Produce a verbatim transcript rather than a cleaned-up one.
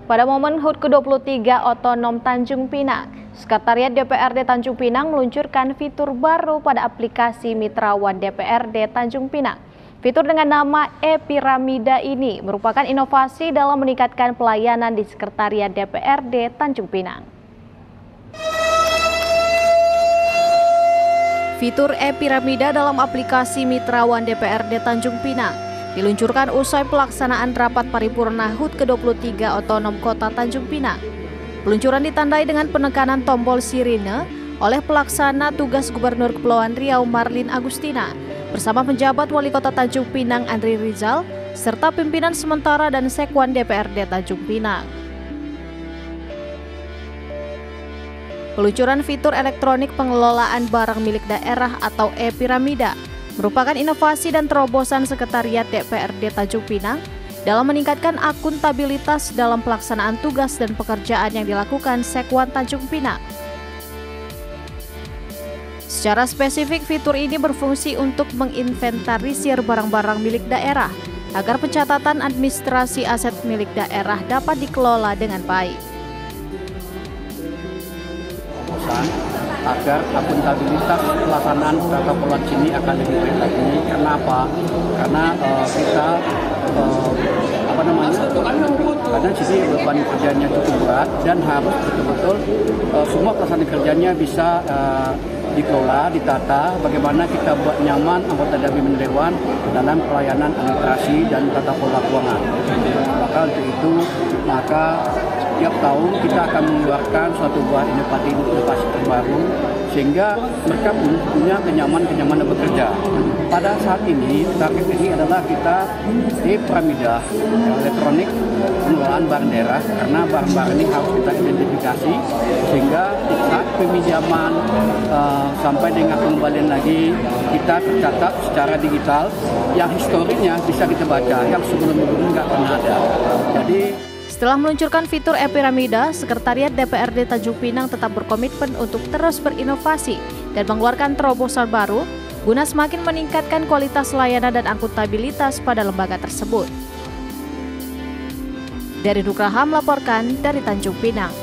Pada momen H U T ke dua puluh tiga Otonom Tanjung Pinang, Sekretariat D P R D Tanjung Pinang meluncurkan fitur baru pada aplikasi Mitrawan D P R D Tanjung Pinang. Fitur dengan nama E-Piramida ini merupakan inovasi dalam meningkatkan pelayanan di Sekretariat D P R D Tanjung Pinang. Fitur E-Piramida dalam aplikasi Mitrawan D P R D Tanjung Pinang diluncurkan usai pelaksanaan rapat paripurna H U T ke dua puluh tiga Otonom Kota Tanjung Pinang. Peluncuran ditandai dengan penekanan tombol sirine oleh pelaksana tugas Gubernur Kepulauan Riau Marlin Agustina bersama penjabat Wali Kota Tanjung Pinang Andri Rizal serta pimpinan sementara dan Sekwan D P R D Tanjung Pinang. Peluncuran fitur elektronik pengelolaan barang milik daerah atau E-Piramida merupakan inovasi dan terobosan Sekretariat D P R D Tanjung Pinang dalam meningkatkan akuntabilitas dalam pelaksanaan tugas dan pekerjaan yang dilakukan Sekwan Tanjung Pinang. Secara spesifik, fitur ini berfungsi untuk menginventarisir barang-barang milik daerah agar pencatatan administrasi aset milik daerah dapat dikelola dengan baik. Agar akuntabilitas pelaksanaan protokol ini akan lebih baik lagi. Karena apa? Karena uh, kita uh, apa namanya? Karena sini beban kerjanya cukup berat dan harus betul-betul uh, semua pelaksanaan kerjanya bisa uh, dikelola, ditata. Bagaimana kita buat nyaman anggota Dewan Dewan dalam pelayanan administrasi dan tata kelola keuangan. Maka untuk itu maka setiap tahun kita akan mengeluarkan suatu buah inovasi terbaru sehingga mereka pun punya kenyamanan-kenyamanan bekerja. Pada saat ini, target ini adalah kita E-Piramida elektronik pengelolaan barang daerah karena barang-barang ini harus kita identifikasi sehingga di saat peminjaman uh, sampai dengan pengembalian lagi kita tercatat secara digital yang historinya bisa kita baca yang sebelum-sebelumnya nggak pernah ada. Jadi setelah meluncurkan fitur E-Piramida, Sekretariat D P R D Tanjung Pinang tetap berkomitmen untuk terus berinovasi dan mengeluarkan terobosan baru guna semakin meningkatkan kualitas layanan dan akuntabilitas pada lembaga tersebut. Dari Nugraha melaporkan dari Tanjung Pinang.